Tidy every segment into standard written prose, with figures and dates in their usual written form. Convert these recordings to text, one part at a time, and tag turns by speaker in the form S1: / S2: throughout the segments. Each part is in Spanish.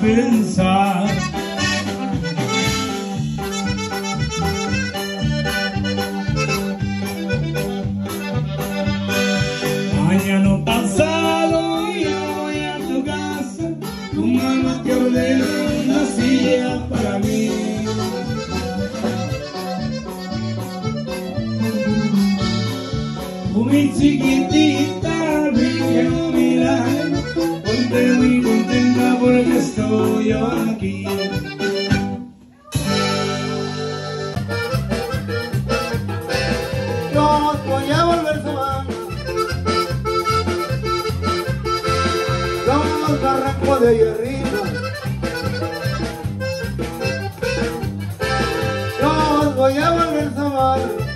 S1: pensar. Mañana pasado yo voy a tu casa, tu mamá te ordena una silla para mí. Mi chiquitita, quiero mirar, ponte muy contenta porque estoy yo aquí.
S2: Yo voy a volver su mano, los barrancos de ahí arriba. Yo voy a volver su mano.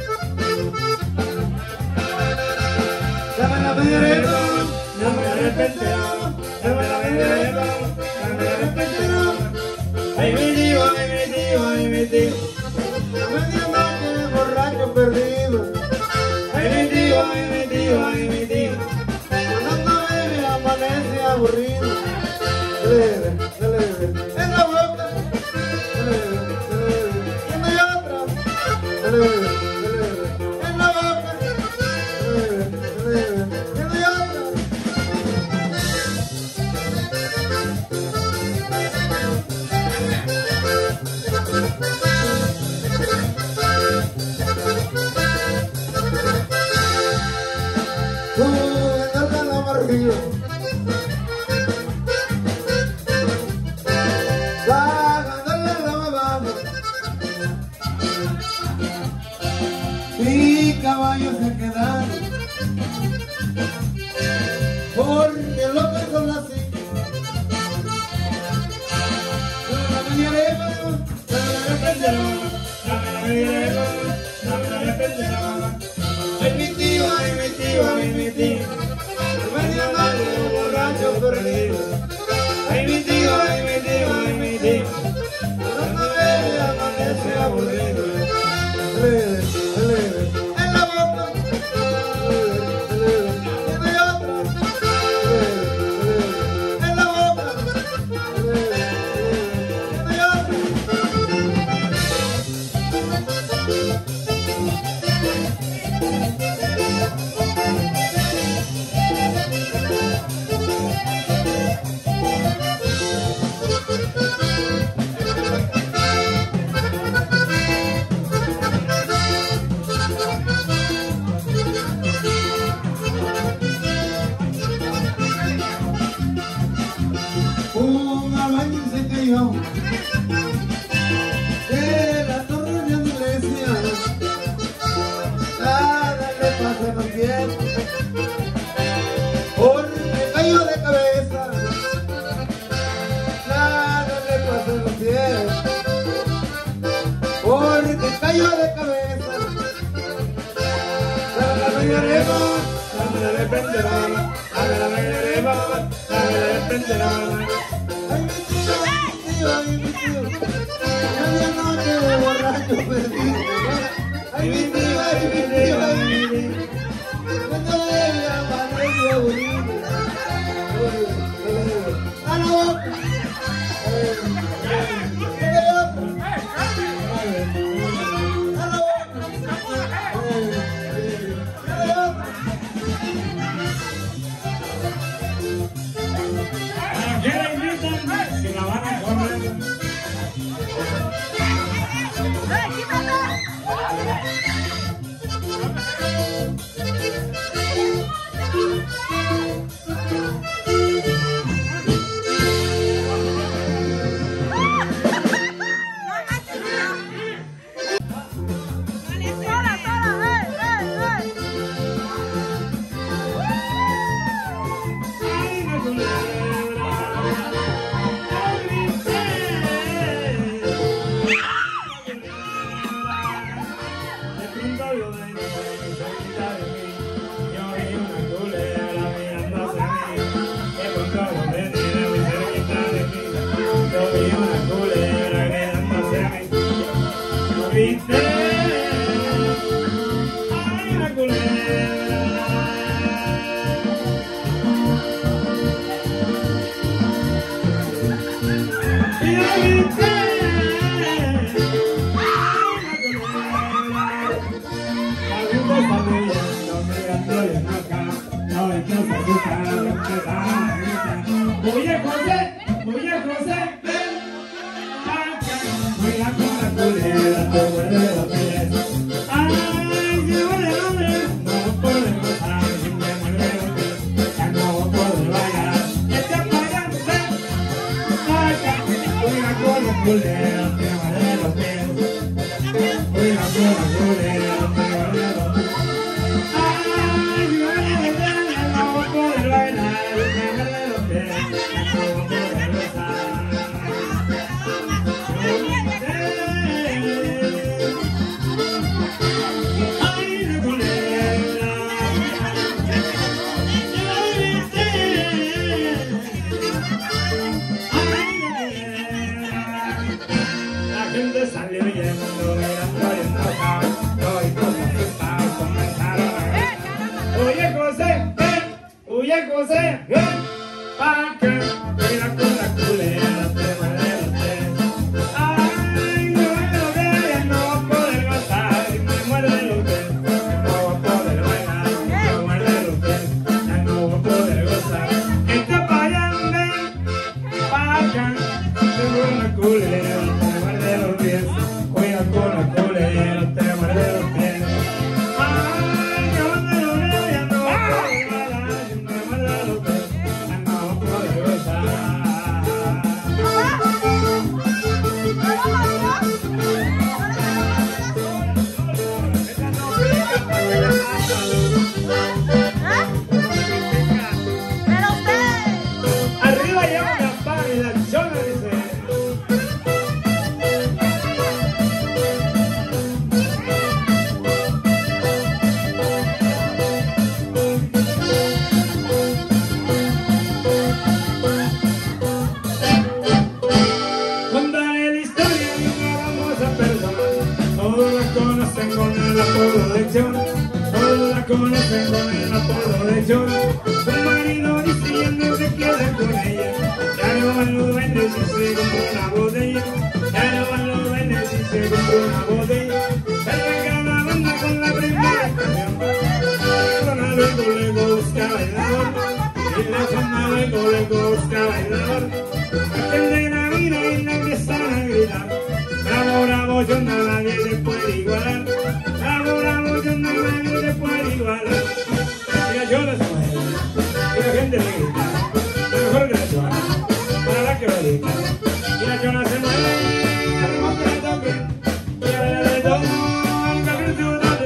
S2: No me arrepentiré, no me arrepentiré, no me arrepentiré. Ay, mi tío, ay, mi tío, ay, mi tío. No me dio noche borracho perdido. Ay, mi tío, ay, mi tío, ay, mi tío. Cuando no bebe amanece aburrido. Se le ve en la boca. Se le ve, y no hay otra. Se le ve en la boca. Se le ve. Mi caballo se quedaron porque lo que son las 5. No me llevaremos, no me arrepentiremos, no me llevaremos, no me arrepentiremos. Ay, mi tío, ay, mi tío, ay, mi tío. No me dio noche borracho perdido. Ay, mi tío, ay, mi tío, ay, mi tío. Cuando no bebe amanece aburrido. En la boca. Y no hay otra. En la boca. Y no hay otra. Un albañil se cayó de la torre de la iglesia. Nada le pasa a los pies porque cayó de cabeza. Nada le pasa a los pies porque cayó de cabeza. La bailaremos, la arrepentiremos, la bailaremos, la arrepentiremos. Ay, mi tío, ay, mi tío, media noche de borracho perdido. Ay, mi tío, ay, mi tío, ay, mi tío. Cuando bebe amanece aburrido. A la boca. A la boca.
S1: ¿A qué la invitan? Que la van a comer. Oye José, ven acá. Juega con la culebra, te muerde los pies. Ay, si muerde el hombre, no podemos bailar. Si me muerde los pies, ya no podemos bailar. Este payaso, ven acá. Juega con la culebra, te muerde los pies. Juega con la culebra, te muerde los pies. Ay, si muerde el hombre, no podemos bailar. Salió yendo, mirando y enojado, y todos estaban comenzaron a gritar. Oye José, ven pa' acá, mira con la culebra, te muerde los pies. Ay, no me lo veas, no voy a poder gozar, y me muerde los pies, no voy a poder bailar, me muerde los pies, ya no voy a poder gozar. Este pa' allá, ven pa' acá, tengo una culebra. Juega con la culebra, te muerde los pies. Ay, yo no lo veo, ya no puedo bailar, me muerde los pies, ya no puedo gozar. Arriba lleva la pan y la chona, dice. Todos la conocen con el apodo de John. Su marido dice ya no se queda con ella. Ya no van los duendes si se compra una botella. Ya no van los duendes si se compra una botella. Se arranca la banda con la primera canción. Zona luego le busca bailador. Y la zona luego le busca bailador. Atiende la vida y la empiezan a gritar. Bravo, bravo, John, nadie le puede igualar. Bravo, bravo, John, nadie le puede igualar. Y la John se mueve, y la gente le grita, lo mejor que la John, para la que grita. Y la John se mueve, al ritmo que le toque, y a la de todo, que virtudote.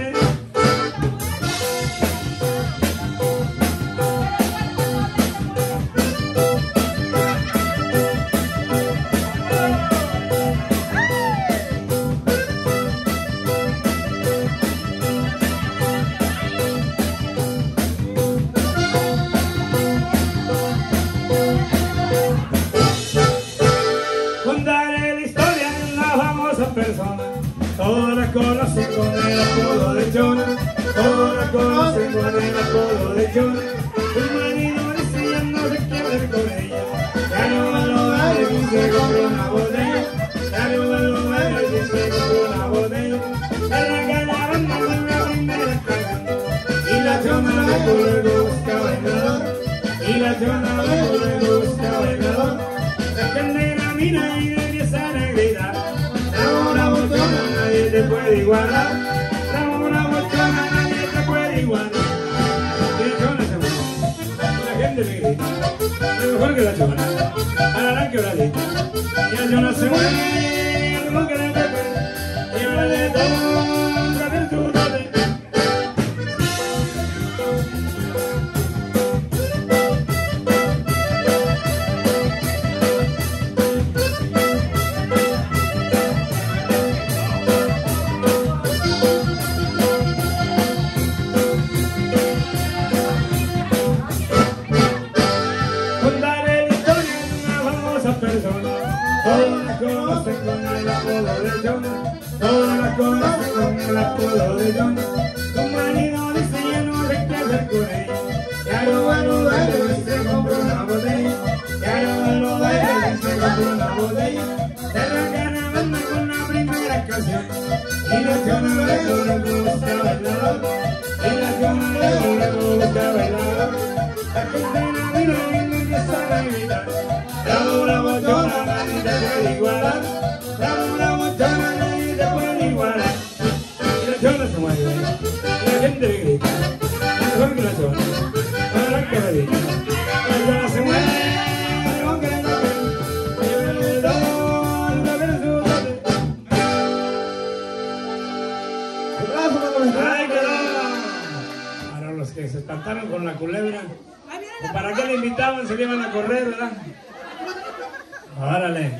S1: Todos la conocen con el apodo de John. Todos la conocen con el apodo de John. Su marido dice ya no se quiere con ella. Ya no va a lograr y se compra una botella. Ya no va a lograr y se compra una botella. Se arranca la banda con la primera canción. Y la John luego le busca bailador. Y la John luego le busca bailador. La gente la mira y le empiezan a gritar. Nadie te puede igualar. Dame una bochona, nadie te puede igualar. Y la chona se mueve, la gente le grita, lo mejor que la chona, a la que la grita. Y la chona se mueve, lo mejor que la toque, y ahora le toca virtudote. Todos la conocen con el apodo de John. Todos la conocen con el apodo de John. Su marido dice ya no se quiere con ella. Ya no va a los bailes y se compra una botella. Ya no va a los bailes y se compra una botella. Se arranca la banda con la primera canción. Y la chona luego le gusta bailador. Y la chona luego le gusta bailador. La gente la mira y me empieza a gritar. la culebra. ¿O para qué le invitaban? Se le iban a correr, ¿verdad? Órale.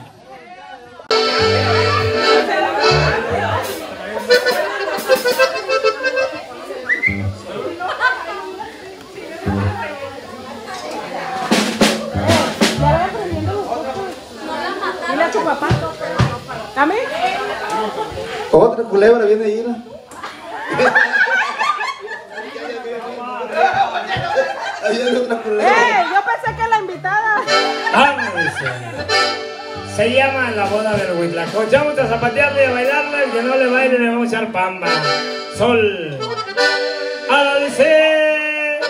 S3: Dile a tu papá. ¿A mí?
S2: Otra culebra viene ahí, ¿no? Ahí hay otra culebra.
S3: Yo pensé que la invitada.
S1: Se llama la boda del Huitlacoche. Vamos a zapatearle y a bailarle. El que no le baile le vamos a echar pamba. Sol. ¡Ándale!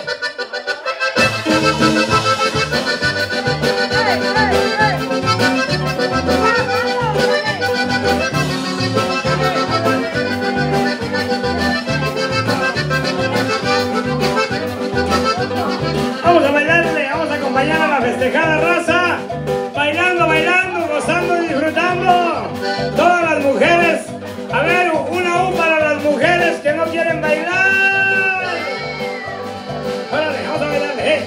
S1: Vamos a bailarle, vamos a acompañar a la festejada raza. Bailando, bailando, gozando y disfrutando. Todas las mujeres. A ver, una U para las mujeres que no quieren bailar. Órale, vamos a bailarle.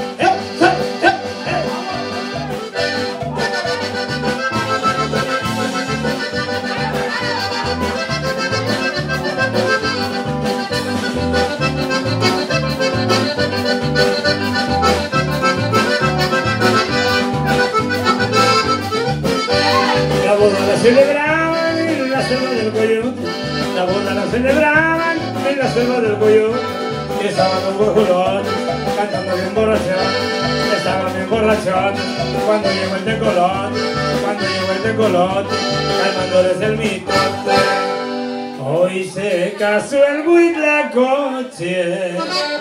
S1: La boda la celebraban en la selva del Coyote. La boda la celebraban en la selva del Coyote. Y estaban los guajolotes cantando bien borrachones. Estaban bien borrachones cuando llegó el tecolote. Cuando llegó el tecolote, calmándoles el mitote. Hoy se casó el Huitlacoche.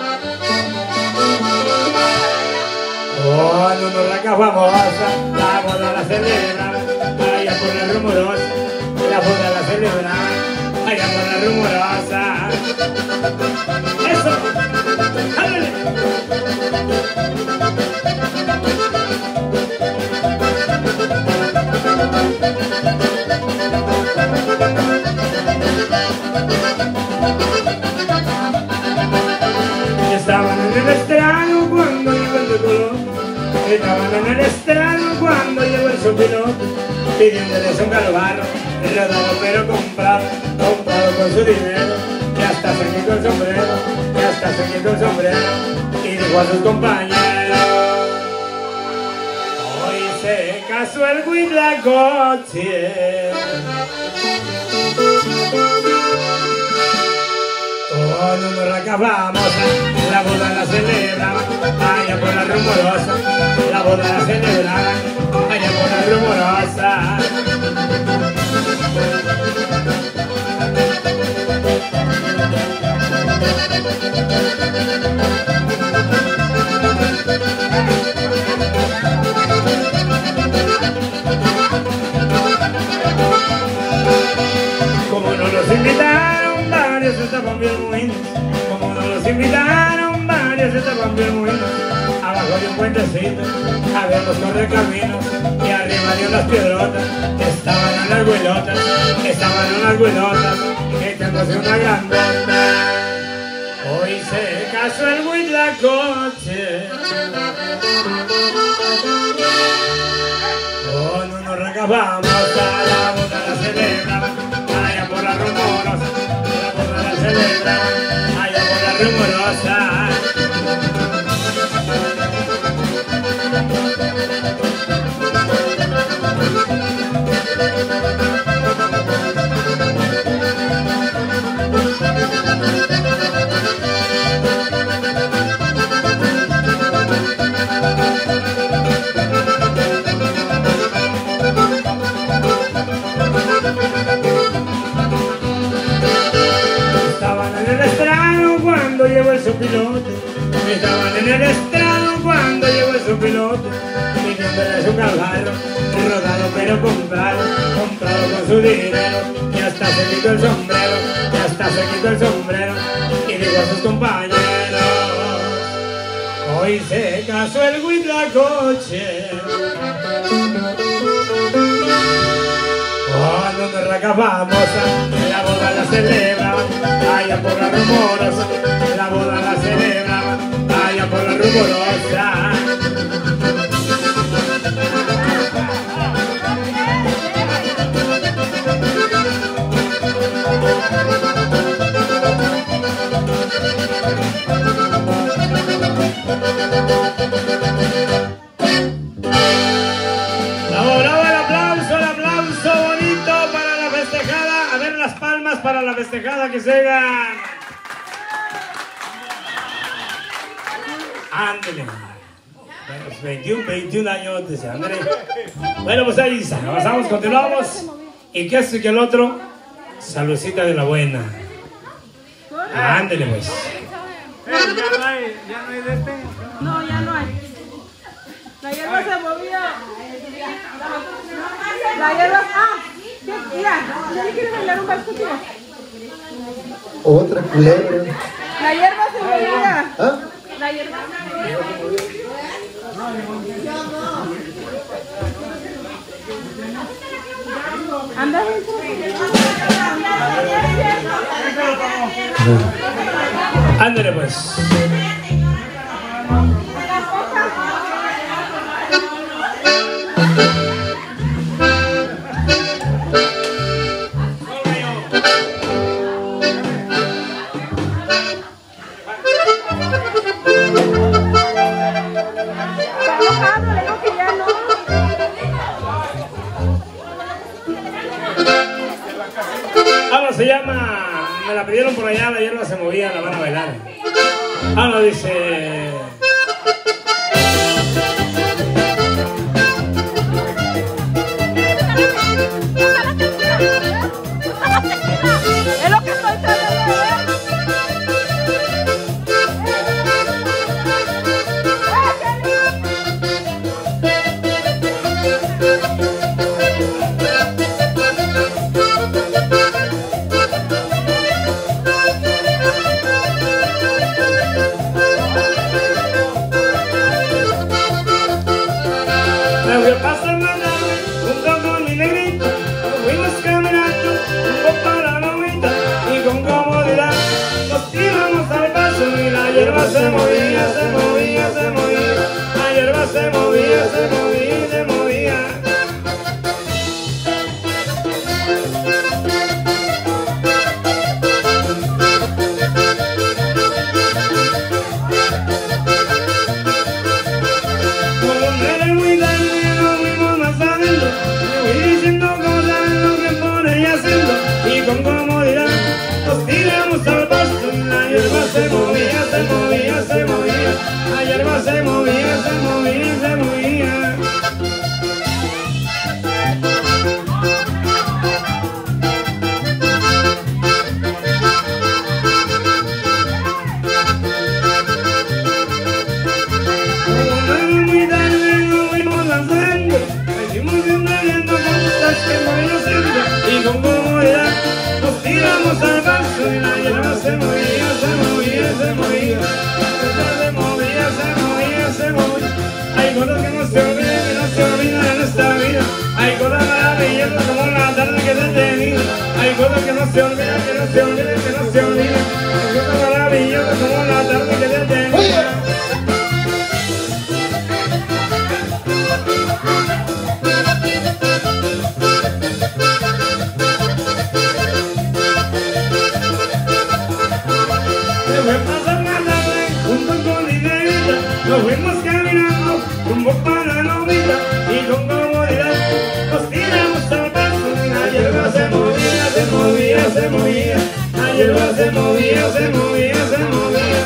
S1: Oh, no nos la famosa, la boda la celebran, allá por la rumorosa, la boda la celebran, allá por la rumorosa. ¡Eso! ¡Ándale! Estaban en el estrado cuando llegó el decolón. Estaban en el estrado cuando llegó el sopilote, pidiéndoles un galvarro, rodado pero comprado con su dinero, que hasta se quitó el sombrero, que hasta se quitó el sombrero, y dijo a sus compañeros: hoy se casó el Huitlacoche. Oh, no nos la acabamos, la boda la celebraban, allá por la rumorosa, la boda la celebraban, allá por la rumorosa. Como no los invitaron, varios estaban bien buenos. Como no los invitaron, varios estaban bien buenos. Abajo de un puentecito había los correcaminos, y arriba de unas piedrotas estaban unas güelotas, echándose una grandota. Hoy se casó el Huitlacoche. Oh, no nos recabamos, a la boda la celebraban, allá por la rumorosa, la boda la celebraban, allá por la rumorosa. Estaban en el estrado cuando llegó el sopilote. Estaban en el estrado cuando llegó el sopilote, pidiéndole su calvarro, rodado pero comprado con su dinero, y hasta se quitó el sombrero, y dijo a sus compañeros: hoy se casó el Huitlacoche. Cuando nos recabamos, la boda la celebraban, allá por la rumorosa, la boda la celebraban, allá por rumorosa. Para la festejada que se hagan. Ándele. 21 años, dice, ándele. Bueno, pues ahí avanzamos, continuamos. Y que esto y que el otro, saludcita de la buena. Ándele, pues.
S2: ¿Ya no hay de este?
S3: No, ya no hay. La hierba se movía. La hierba. Mira, ¿ya le quieres bailar un vals contigo?
S4: Otra culebra.
S3: La hierba se movía.
S4: ¿Ah?
S3: La hierba se movía. Anda.
S1: Ándele, pues. Se llama, me la pidieron por allá, la hierba se movía, la van a bailar. No, dice.
S3: Es lo que estoy tratando de ver.
S1: Se movía, se movía, se movía. La hierba se movía, se movía, se movía. Como era muy tarde, nos fuimos más adentro. Me voy diciendo cosas lo que por ella haciendo. Y con comodidad nos tiramos al paso. Y la hierba se movía, se movía, se movía. La hierba se movía, se movía, se movía. Como era muy tarde, nos fuimos lanzando. Seguimos viendo cosas que voy haciendo. Y con comodidad nos tiramos al paso. Y la hierba se movía, se movía, se movía. Se movía, se movía, se movía. Hay cosas que no se olvidan, que no se olvidan en esta vida. Hay cosas maravillosas como la tarde que te he tenido. Hay cosas que no se olvidan, que no se olvidan, que no se olvidan. Hay cosas maravillosas como la tarde que te he tenido. Nos fuimos caminando rumbo para la vida y con comodidad nos tiramos al paso. La hierba se movía, se movía, se movía. La hierba se movía, se movía, se movía.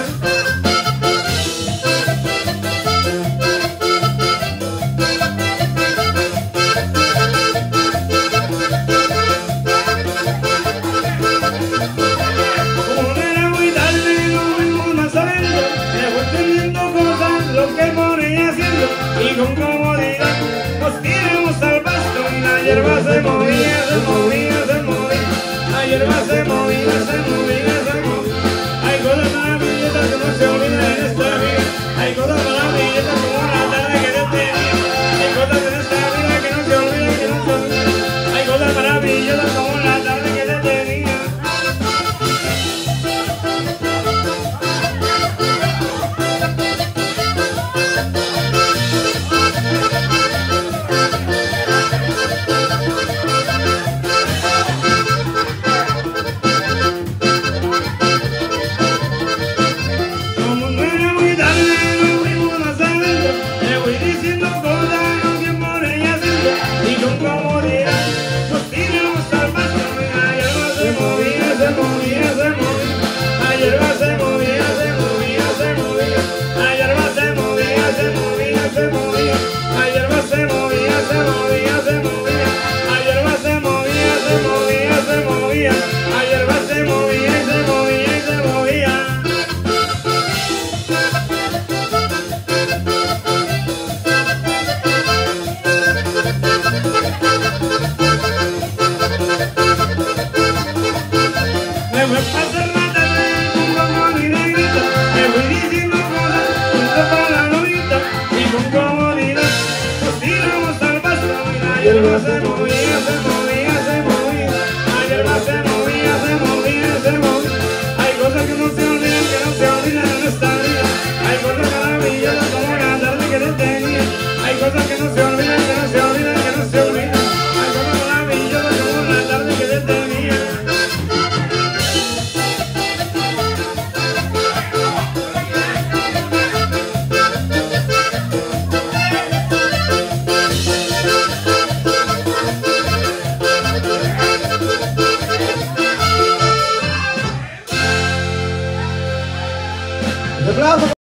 S1: Ayer lo hacemos y hacemos